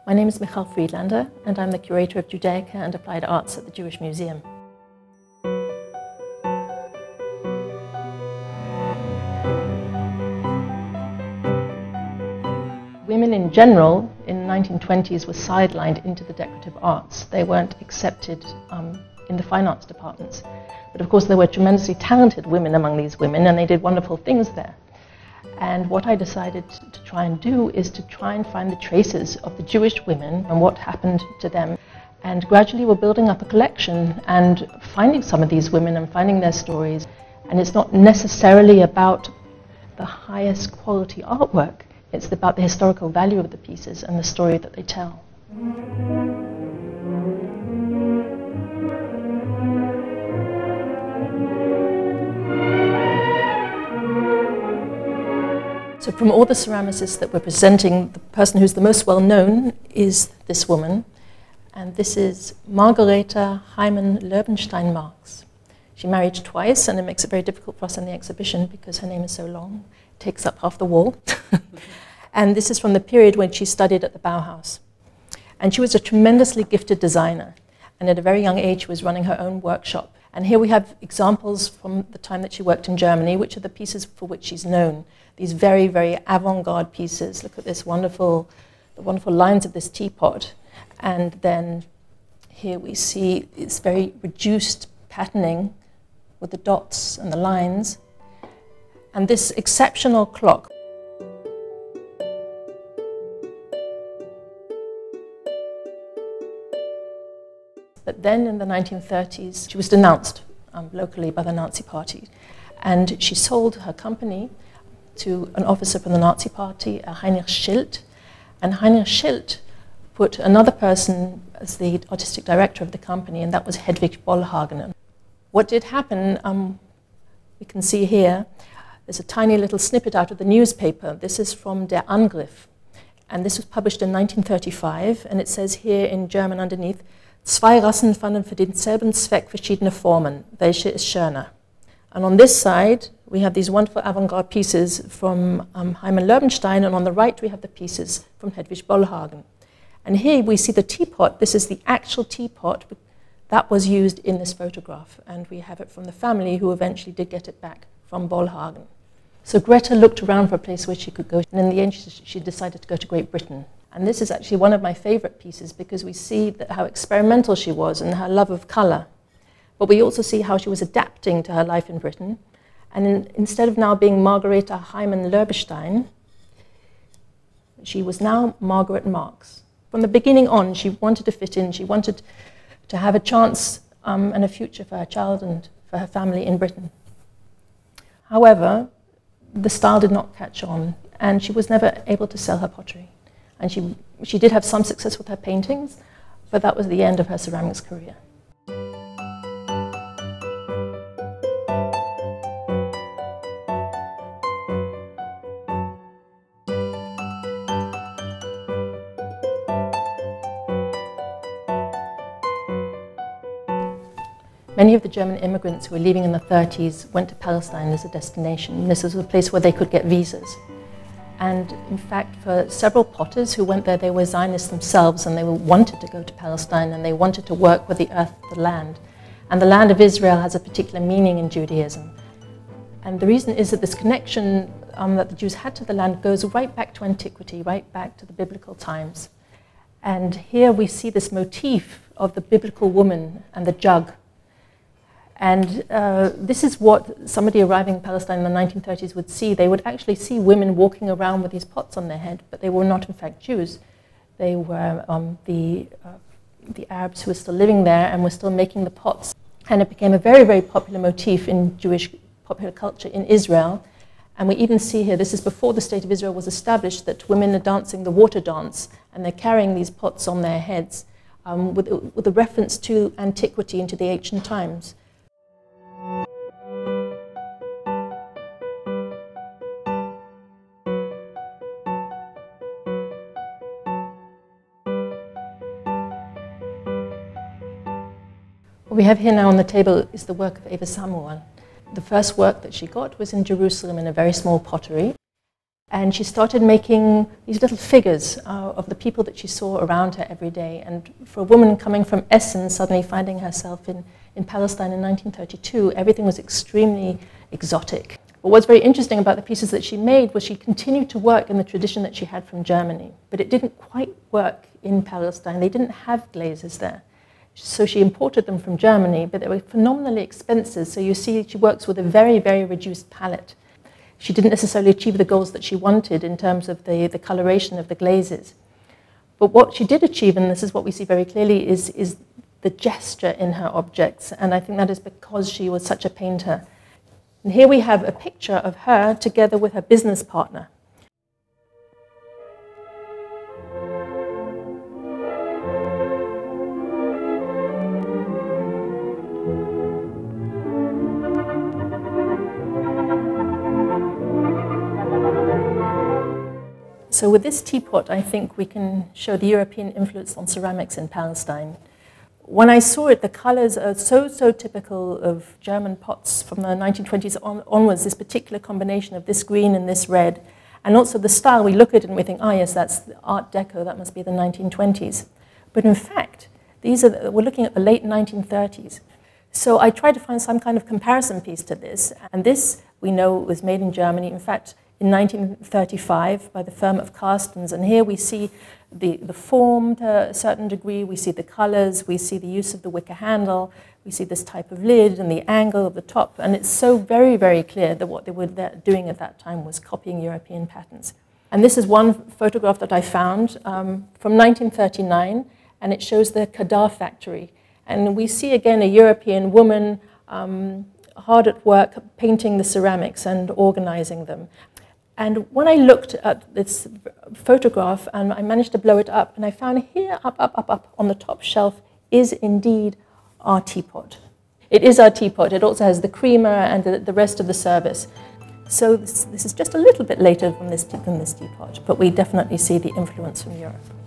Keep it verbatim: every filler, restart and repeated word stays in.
My name is Michal Friedlander, and I'm the Curator of Judaica and Applied Arts at the Jewish Museum. Women in general in the nineteen twenties were sidelined into the decorative arts. They weren't accepted um, in the fine arts departments. But of course there were tremendously talented women among these women, and they did wonderful things there. And what I decided to try and do is to try and find the traces of the Jewish women and what happened to them. And gradually we're building up a collection and finding some of these women and finding their stories. And it's not necessarily about the highest quality artwork. It's about the historical value of the pieces and the story that they tell. So from all the ceramicists that we're presenting, the person who's the most well known is this woman. And this is Margaretha Hyman Löwenstein Marx. She married twice, and it makes it very difficult for us in the exhibition because her name is so long. It takes up half the wall. And this is from the period when she studied at the Bauhaus. And she was a tremendously gifted designer. And at a very young age, she was running her own workshop. And here we have examples from the time that she worked in Germany, which are the pieces for which she's known. These very, very avant-garde pieces. Look at this wonderful, the wonderful lines of this teapot. And then here we see this very reduced patterning with the dots and the lines. And this exceptional clock. But then in the nineteen thirties, she was denounced um, locally by the Nazi Party. And she sold her company to an officer from the Nazi Party, uh, Heinrich Schild. And Heinrich Schild put another person as the artistic director of the company, and that was Hedwig Bollhagen. What did happen, um, we can see here, there's a tiny little snippet out of the newspaper. This is from Der Angriff. And this was published in nineteen thirty-five, and it says here in German underneath, Zwei Rassen fanden für denselben Zweck verschiedene Formen. Welche ist schöner? And on this side, we have these wonderful avant-garde pieces from um, Hyman Löwenstein, and on the right we have the pieces from Hedwig Bollhagen. And here we see the teapot. This is the actual teapot that was used in this photograph, and we have it from the family who eventually did get it back from Bollhagen. So Greta looked around for a place where she could go, and in the end she, she decided to go to Great Britain. And this is actually one of my favorite pieces because we see that how experimental she was and her love of color. But we also see how she was adapting to her life in Britain. And in, instead of now being Margaretha Hyman Löwenstein, she was now Margaret Marx. From the beginning on, she wanted to fit in. She wanted to have a chance um, and a future for her child and for her family in Britain. However, the style did not catch on, and she was never able to sell her pottery. And she, she did have some success with her paintings, but that was the end of her ceramics career. Many of the German immigrants who were leaving in the thirties went to Palestine as a destination. This was a place where they could get visas. And in fact, for several potters who went there, they were Zionists themselves, and they wanted to go to Palestine, and they wanted to work with the earth, the land. And the land of Israel has a particular meaning in Judaism. And the reason is that this connection um, that the Jews had to the land goes right back to antiquity, right back to the biblical times. And here we see this motif of the biblical woman and the jug. And uh, this is what somebody arriving in Palestine in the nineteen thirties would see. They would actually see women walking around with these pots on their head, but they were not in fact Jews. They were um, the, uh, the Arabs who were still living there and were still making the pots. And it became a very, very popular motif in Jewish popular culture in Israel. And we even see here, this is before the State of Israel was established, that women are dancing the water dance, and they're carrying these pots on their heads um, with, with a reference to antiquity and to the ancient times. What we have here now on the table is the work of Eva Samuel. The first work that she got was in Jerusalem in a very small pottery. And she started making these little figures uh, of the people that she saw around her every day. And for a woman coming from Essen, suddenly finding herself in, in Palestine in nineteen thirty-two, everything was extremely exotic. But what's very interesting about the pieces that she made was she continued to work in the tradition that she had from Germany. But it didn't quite work in Palestine. They didn't have glazes there. So she imported them from Germany, but they were phenomenally expensive. So you see she works with a very, very reduced palette. She didn't necessarily achieve the goals that she wanted in terms of the, the coloration of the glazes. But what she did achieve, and this is what we see very clearly, is, is the gesture in her objects. And I think that is because she was such a painter. And here we have a picture of her together with her business partner. So with this teapot, I think we can show the European influence on ceramics in Palestine. When I saw it, the colors are so, so typical of German pots from the nineteen twenties on, onwards, this particular combination of this green and this red. And also the style, we look at it and we think, oh yes, that's Art Deco, that must be the nineteen twenties. But in fact, these are the, we're looking at the late nineteen thirties. So I tried to find some kind of comparison piece to this. And this, we know, was made in Germany. In fact, in nineteen thirty-five by the firm of Carstens. And here we see the, the form to a certain degree, we see the colors, we see the use of the wicker handle, we see this type of lid and the angle of the top. And it's so very, very clear that what they were doing at that time was copying European patterns. And this is one photograph that I found um, from nineteen thirty-nine, and it shows the Kadar factory. And we see again a European woman um, hard at work painting the ceramics and organizing them. And when I looked at this photograph, and I managed to blow it up, and I found here, up, up, up, up, on the top shelf, is indeed our teapot. It is our teapot. It also has the creamer and the, the rest of the service. So this, this is just a little bit later than this, than this teapot, but we definitely see the influence from Europe.